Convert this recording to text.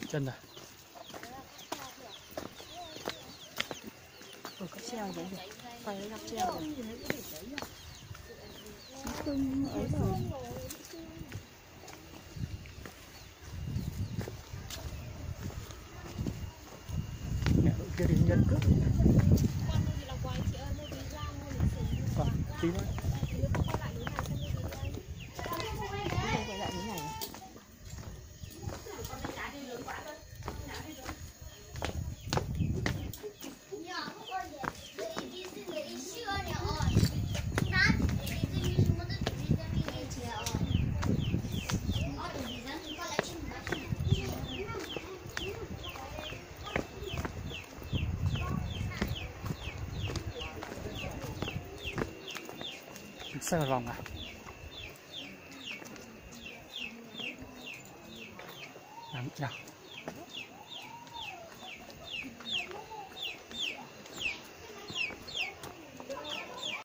chân rồi. Có treo đấy rồi. Phải gặp treo rồi. Không ấy rồi. Mẹ đội kia thì nhân cướp. Còn tí nữa. Quay lại thế này. Xoay một vòng à? Làm nào?